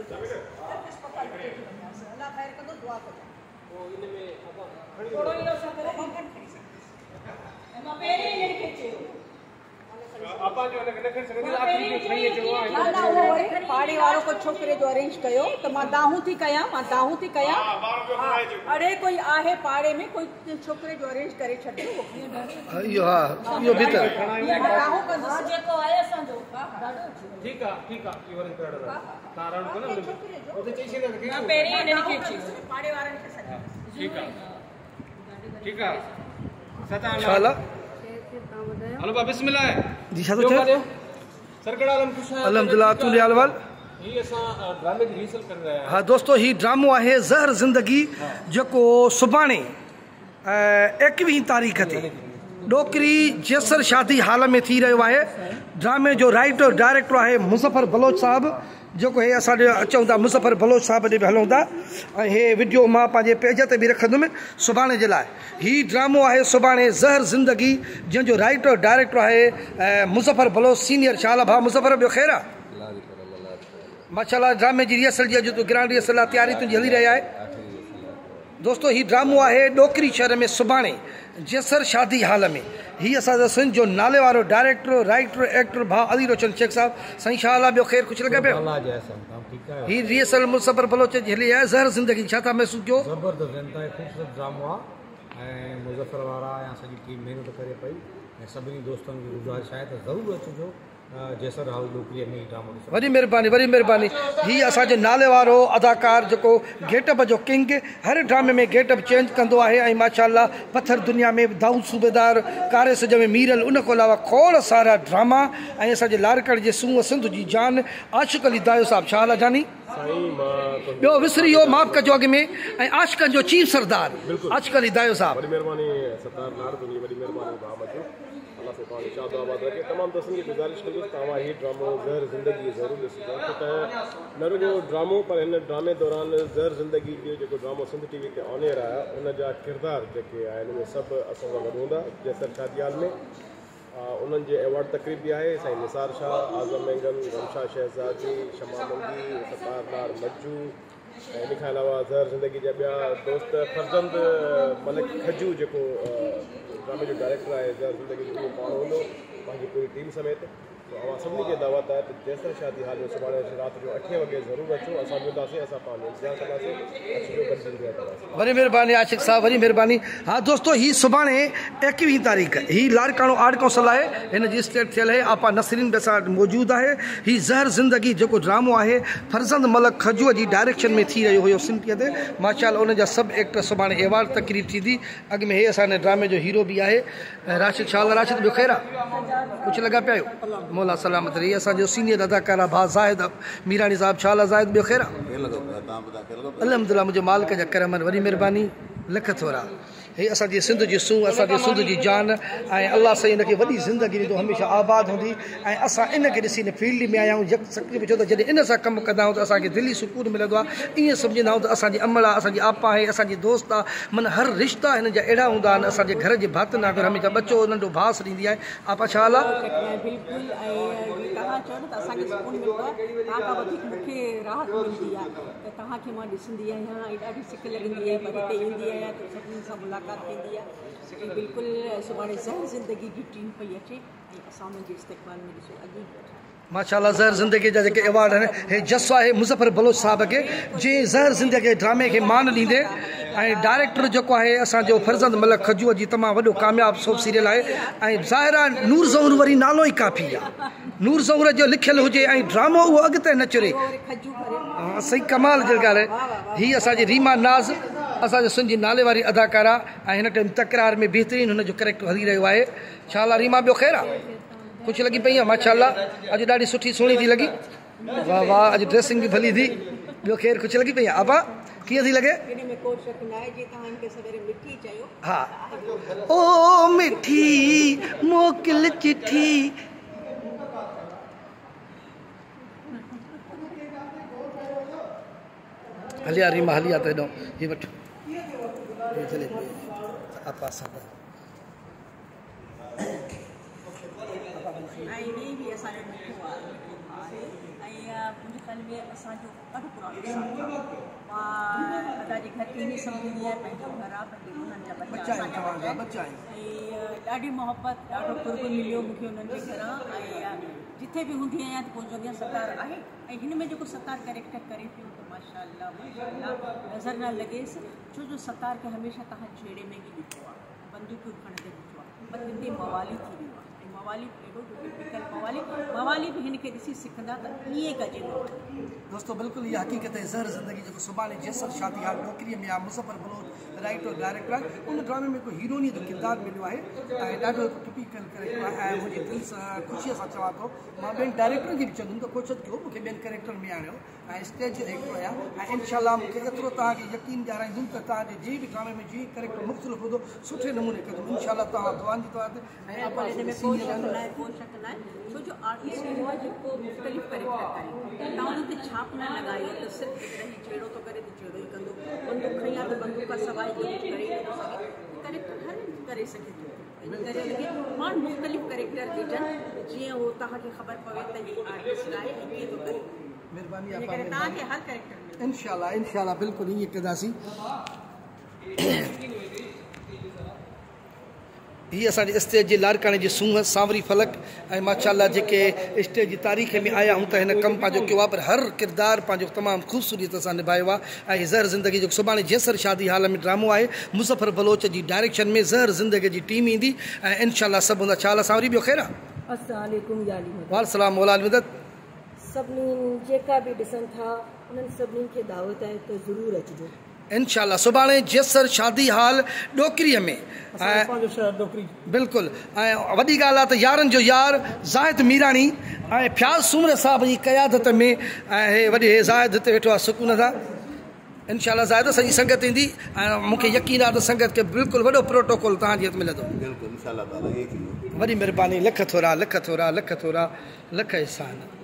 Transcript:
पाड़े वालों को छोकरे जो अरेंज कयो तो मां दाहूं थी कया अरे कोई आहे पाड़े में कोई छोकरे जो अरेंज करे छॾे वो इहो हा इहो भीतर दाहूं कंदो जेको आहे असांजो ठीक है इहो अरेंज करे तां रण को न ओते चई छे ना पहिरीं इन्हनि खे चई पाड़े वारनि खे सॾ ठीक है सता शाला हेलो बा बिस्मिल्लाह जी छा तो चए सरकड़ा आलम खुश है अल्हम्दुलिल्लाह तुले अलवल ये असा ड्रामे की रिहर्सल कर रहे हैं। हाँ दोस्तों ही ड्रामो है ज़हर ज़िंदगी जो सुभाणे 21 तारीख़ ते डोकरी जैसर शादी हाल में थी रहो है। ड्रामे जो राइटर डायरेक्टर है मुज़फ़र बलोच साहब जो है असां अचूं था मुज़फ़र बलोच साहब ॾे बि हलूं था ऐं हे वीडियो मां पंहिंजे पेज ते बि रखंदुमि सुभाणे जे लाइ। ही ड्रामो आहे सुभाणे ज़हर ज़िंदगी जंहिंजो राइटर डायरेक्टर आहे मुज़फ़र बलोच सीनियर। शाला भाउ मुज़फ़र ॿियो ख़ैरु आहे माशाल्लाह। ड्रामे जी रिहर्सल जी अॼु तो ग्रांड रिहर्सल आहे तयारी तुंहिंजी हली रही आहे। दोस्तों ही ड्रामो आहे डोकरी शहर में सुभाणे जैसर शादी हाल में। ही असांजो सिंध जो नाले वारो डायरेक्टर राइटर एक्टर भाउ अली रोशन शेख साहब साईं शाला ॿियो ख़ैरु कुझु लॻे पियो। ही रिहर्सल मुज़फ़र बलोच जी हली आहे ज़हर ज़िंदगी छा था महसूसु कयो? ज़बरदस्त इंतहाई ख़ूबसूरत ड्रामो आहे ऐं मुज़फ़र वारा ऐं सॼी टीम महिनत करे पई ऐं सभिनी दोस्तनि खे गुज़ारिश आहे त ज़रूरु अचिजो जैसर हाउस डोकरीअ में ड्रामो ॾिसो। वरी महिरबानी। ही असांजे नाले वारो अदाकार जेको गेटअप जो किंग हर ड्रामे में गेटअप चेंज कंदो आहे ऐं माशाल्लाह पत्थर दुनिया में दाऊद सूबेदार कारे सज में मीरल उन खां अलावा खोड़ सारा ड्रामा ऐं असांजे लारकड़ जे सूंह सिंध जी जान आशिक़ अली दायो साहब शाला जानी ॿियो विसरी वियो माफ़ कजो अॻ में ऐं आशिक़नि जो चीफ सरदार आशिक़ अली दायो साहब। तमाम दोस्तों की गुजारिश करूँ तव्हां ही ड्रामो ज़हर ज़िंदगी ज़रूर ॾिसो न रुगो ड्रामो पर इन ड्रामे दौरान ज़हर ज़िंदगी जो ड्रामो सिंध टीवी ते ऑन एयर आया उन जा किरदार जेके आहिनि उहे सभु असां सां गॾु हूंदा जैसर शादीयाल में। उन्हनि जे अवॉर्ड तकरीब बि आहे साईं निसार शाह आज़म मेंगन गमशा शहज़ादी शमा मंगी सतार नार मज्जू ऐं इन खां अलावा ज़हर ज़िंदगी जा ॿिया दोस्त फर्ज़ंद मलिक खजू जेको ड्रामे जो डायरेक्टर आहे ज़हर ज़िंदगी जो उहो पाण हूंदो पंहिंजी पूरी टीम समेत। तो अवां सभिनी खे दावत आहे त जैसर शादी हाल में सुभाणे राति जो 8 वॻे ज़रूरु अचो असां बि हूंदासीं असां पंहिंजो इंतज़ारु कंदासीं अचिजो गॾिजी कंदासीं। वरी महिरबानी आशिक़ साहब वरी महिरबानी। हाँ दोस्तों ही सुभाणे 21 तारीख़ ही लाड़काणो आर्ट काउंसिल आहे हिन जी स्टेट थियल आहे आपा नसरीन बि असां मौजूदु आहे। ही ज़हर ज़िंदगी जेको ड्रामो आहे फर्ज़ंद मलिक खजूअ जी डायरेक्शन में थी रहियो हुयो सिंधीअ ते माशाल्लाह। उन जा सभु एक्टर सुभाणे अवॉर्ड तकरीब थींदी। अॻ में हे असांजे ड्रामे जो हीरो बि आहे राशिद शाला। राशिद ॿियो ख़ैरु आहे कुझु लॻा पिया आहियो? मौला सलामत रही। असांजो सीनियर अदाकार आहे भाउ ज़ाहिद मीरानी साहब शाला ज़ाहिद ॿियो ख़ैरु आहे? अल्हम्दुलिल्लाह मुंहिंजे मालिक जा करम वरी महिरबानी लख थोरा। हे असांजी सिंध जी सूंह असांजे सिंध जी जान ऐं अलाह साईं हिनखे वॾी ज़िंदगी ॾींदो हमेशह आबाद हूंदी ऐं असां इनखे ॾिसी हिन फील्ड में आया आहियूं तकलीफ़ छो त जॾहिं इन सां कमु कंदा आहियूं त असांखे दिली सुकून मिलंदो आहे। ईअं सम्झंदा आहियूं त असांजी अमल आहे असांजी आपा आहे असांजी दोस्त आहे माना हर रिश्ता हिन जा अहिड़ा हूंदा आहिनि। असांजे घर जे भातिन आहे हमेशह बचो नंढो भास ॾींदी आहे आपा छा हाल आहे? बिल्कुलु ऐं तव्हां चओ न त असांखे सुकून मिलंदो आहे तव्हां खां वधीक मूंखे राहत मिलंदी आहे त तव्हांखे मां ॾिसंदी आहियां ऐं ॾाढी सिक लॻंदी आहे पर हिते ईंदी आहियां त सभिनीनि सां मुलाक़ात थींदी आहे। बिल्कुलु सुभाणे ज़हर ज़िंदगी जी टीम पई अचे ऐं असां उन्हनि जे इस्तेक़बाल में ॾिसो अॻे माशाल्लाह ज़हर ज़िंदगी जा जेके अवॉर्ड आहिनि हे जसो आहे मुज़फ़र बलोच साहब खे जंहिं ज़हर ज़िंदगी ड्रामे खे मान ॾींदे ऐं डायरेक्टर जेको आहे असांजो फर्ज़ंद मलिक खजूअ जी तमामु वॾो कामयाबु सोप सीरियल आहे ऐं ज़ाहिर आहे नूर ज़हूर वरी नालो ई काफ़ी आहे। नूर ज़हूर जो लिखियलु हुजे ऐं ड्रामो उहो अॻिते न चुरे सही कमाल जी ॻाल्हि आहे। हीअ असांजी रीमा नाज़ असांजे सिंध जी नाले वारी अदाकारा ऐं हिन टाइम तकरार में बहितरीनु हुनजो कैरेक्टर हली रहियो आहे। शाला रीमा ॿियो ख़ैरु आहे कुझु लॻी पई आहे? माशाल्लाह अॼु ॾाढी सुठी सुहिणी थी लॻी वाह वाह अॼु ड्रेसिंग बि भली थी ॿियो ख़ैरु कुझु लॻी पई आहे? आबा कीअं थी लॻे? हा ओ मिठी मोकिल चिठी हलिया रीमा हलिया त हेॾो हीअ वठो आपा सां ऐं हीअ बि असांजो मिठो आहे ऐं मुंहिंजे ख़्याल में असांजो ॾाढो पुराणो सफ़र मां अदा जे घर ईअं सम्झंदी आहियां पंहिंजो घर आहे पंहिंजे उन्हनि जा बच्चा ऐं ॾाढी मोहबत ॾाढो कुर्ब मिलियो मूंखे उन्हनि जे घरां ऐं जिथे बि हूंदी आहियां त पोइ जॻह सतार आहे ऐं हिन में जेको सतार कैरेक्टर करे पियो त माशाअल्लाह नज़र न लॻेसि छो जो सतार खे हमेशह तव्हां छेड़े में ई ॾिठो आहे बंदूक खणंदे ॾिठो आहे पर हिते मवाली थी वियो आहे ऐं मवाली एॾो टिपिकल मवाली बि हिन खे ॾिसी सिखंदा त ईअं कजे दोस्तों बिल्कुल ये हकीकत है ज़हर ज़िंदगी जो सुभाणे जैसर शादी हाल नौकरी में मुज़फ़र बलोच राइटर डायरेक्टर आहे उन ड्रामे में कोई हीरोनी जो किरदारु मिलियो आहे ऐं ॾाढो टिपिकल कैरेक्टर आहे ऐं मुंहिंजी दिलि सां ख़ुशीअ सां चवां थो मां ॿियनि डायरेक्टरनि खे बि चवंदुमि त कोशिशि कयो मूंखे ॿियनि कैरेक्टर में आणियो ऐं स्टेज एक्टर आहियां ऐं इनशाला मूंखे एतिरो तव्हांखे यकीन ॾियाराईंदुमि त तव्हांजे जे बि ड्रामे में जीअं कैरेक्टर मुख़्तलिफ़ हूंदो सुठे नमूने कंदुमि इनशाला तव्हां दुआनि जी तौर ते ऐं कोई शक न आहे छो जो आर्टिस्ट इहो आहे जेको मुख़्तलिफ़ कैरेक्टर करे तव्हां हुन ते छाप न लॻायो त सिर्फ़ु रही जहिड़ो थो करे त जहिड़ो ई कंदो बंदूक खणी आहे त बंदूक खां सवाइ कुझु करे ई नथो सघे कैरेक्टर हर करे सघे थो इन करे लॻे माण्हू मुख़्तलिफ़ कैरेक्टर विझनि जीअं उहो तव्हांखे ख़बर पवे त हीअ आर्टिस्ट आहे ऐं कीअं थो करे महिरबानी इन करे तव्हांखे हर कैरेक्टर इंशाल्लाह बिल्कुलु ईअं कंदासीं हीअ असांजे स्टेज जे लाड़काणे जी सूंहं सांवरी फलक ऐं माशाअल्लाह जेके स्टेज जी तारीख़ में आया हूं त हिन कमु पंहिंजो कयो आहे पर हर किरदारु पंहिंजो तमामु ख़ूबसूरत सां निभायो आहे ऐं ज़हर ज़िंदगी जो सुभाणे जैसर शादी हाल में ड्रामो आहे मुज़फ़र बलोच जी डायरेक्शन में ज़हर ज़िंदगी जी टीम ईंदी ऐं इनशाला सभु हूंदा छा हाल सांवरी ॿियो ख़ैरु आहे अस्सलामुअलैकुम वालेकुम मौला मदद सभिनी जेका बि ॾिसनि था उन्हनि सभिनीनि खे दावत आहे त ज़रूरु अचिजो इनशाला सुभाणे जैसर शादी हाल डोकरीअ में बिल्कुलु ऐं वॾी ॻाल्हि आहे त यारनि जो यार ज़ाहिद मीराणी ऐं फ्याज़ सूमर साहब जी क़यादत में ऐं हे वॾे ज़ाहिद हिते वेठो आहे सुकून सां इनशाला ज़ाहिद सॼी संगत ईंदी ऐं मूंखे यकीन आहे त संगत खे बिल्कुलु वॾो प्रोटोकॉल तव्हांजे हथ मिलंदो वॾी महिरबानी लख थोरा लख एहसान।